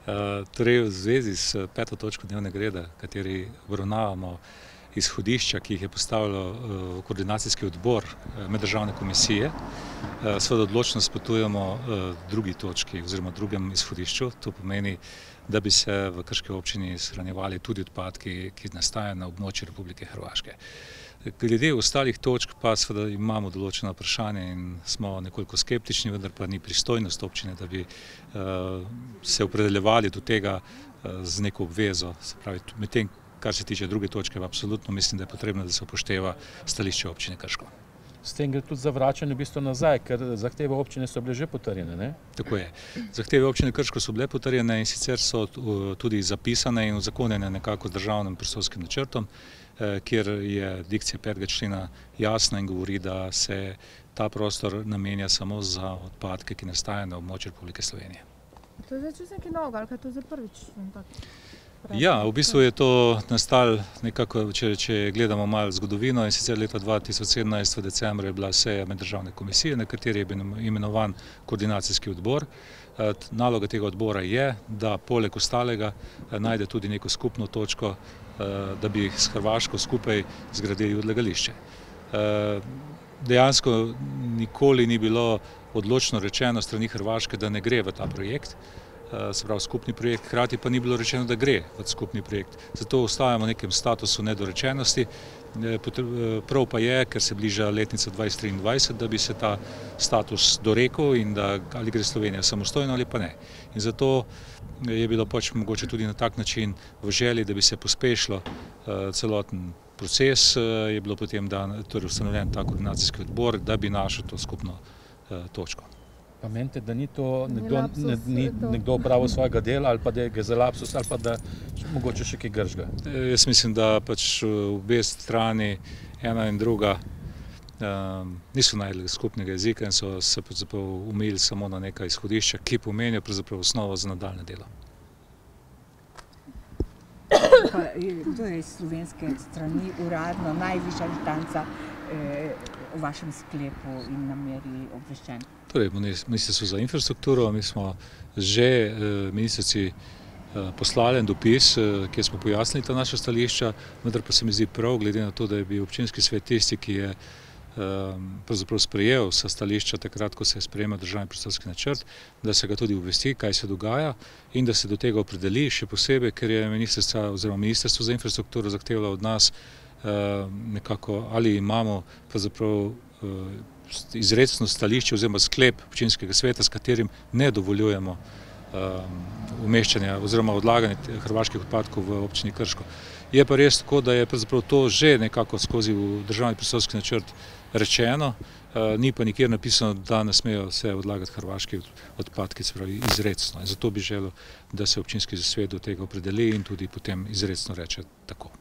Torej, v zvezi s 5. točko dnevnega reda, kateri obravnavamo izhodišča, ki jih je postavilo koordinacijski odbor meddržavne komisije, seveda odločno nasprotujemo drugi točki oziroma drugem izhodišču. To pomeni, da bi se v Krški občini shranjevali tudi odpadki, ki nastajajo na območju Republike Hrvaške. Glede ostalih točk pa seveda imamo določena vprašanja in smo nekoliko skeptični, vendar pa ni pristojnost občine, da bi se opredeljevali do tega z neko obvezo. Se pravi, medtem, kar se tiče druge točke, pa absolutno mislim, da je potrebno, da se upošteva stališče občine Krško. S tem gre tudi za vračanje v bistvu nazaj, ker zahteve občine so bile že potrjene, ne? Tako je. Zahteve občine Krško so bile potrjene in sicer so tudi zapisane in uzakonjene nekako z državnim prostorskim načrtom, kjer je dikcija 5. člena jasna in govori, da se ta prostor namenja samo za odpadke, ki nastajajo na območju Republike Slovenije. To je zdaj čisto nekaj novega, ali kaj to zdaj prvič? Ja, v bistvu je to nastalo nekako, če gledamo malo zgodovino, in sicer leta 2017 v decembru je bila seja meddržavne komisije, na kateri je bil imenovan koordinacijski odbor. Naloga tega odbora je, da poleg ostalega najde tudi neko skupno točko, da bi s Hrvaško skupaj zgradili odlagališče. Dejansko nikoli ni bilo odločno rečeno strani Hrvaške, da ne gre v ta projekt, se pravi skupni projekt, hkrati pa ni bilo rečeno, da gre v skupni projekt. Zato ostajamo v nekem statusu nedorečenosti. Prav pa je, ker se bliža letnica 2023, da bi se ta status dorekel in da ali gre Slovenija samostojno ali pa ne. In zato je bilo pač mogoče tudi na tak način v želji, da bi se pospešilo celoten proces, je bilo potem torej ustanovljen ta koordinacijski odbor, da bi našel to skupno točko. Pa menite, da ni to nekdo opravil svojega dela ali pa da je ga za lapsus ali pa da mogoče še kaj gržga? Jaz mislim, da pač obe strani, ena in druga, niso našli skupnega jezika in so se pravzaprav omejili samo na neka izhodišča, ki pomenijo pravzaprav osnovo za nadaljnje delo. Kdo je iz slovenske strani uradno najvišja inštanca v vašem sklepu in nameri obveščen? Torej, Ministrstvo za infrastrukturo, mi smo že ministrici poslali en dopis, kjer smo pojasnili ta naša stališča, vendar pa se mi zdi prav, glede na to, da je bil občinski svet tisti, ki je pravzaprav sprejel vsa stališča takrat, ko se je sprejemal državni prostorski načrt, da se ga tudi obvesti, kaj se dogaja in da se do tega opredeli, še posebej, ker je Ministrstvo za infrastrukturo zahtevalo od nas nekako, ali imamo pravzaprav izrecno stališče oziroma sklep občinskega sveta, s katerim ne dovoljujemo umeščanja oziroma odlaganje hrvaških odpadkov v občini Krško. Je pa res tako, da je pravzaprav to že nekako skozi državni prostorski načrt rečeno, ni pa nikjer napisano, da ne smejo se odlagati hrvaški odpadki, se pravi izrecno. In zato bi želel, da se občinski svet do tega opredeli in tudi potem izrecno reče tako.